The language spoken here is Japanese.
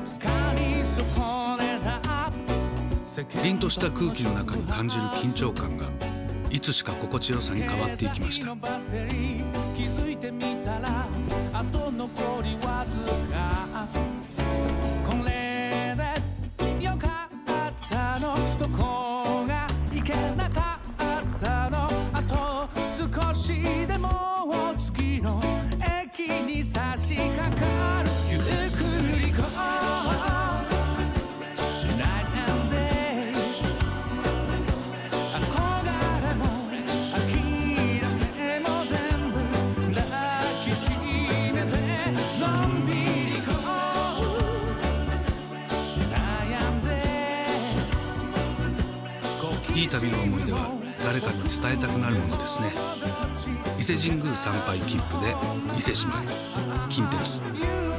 凛とした空気の中に感じる緊張感がいつしか心地よさに変わっていきました。いい旅の思い出は誰かに伝えたくなるものですね。伊勢神宮参拝切符で伊勢志摩へ。近鉄。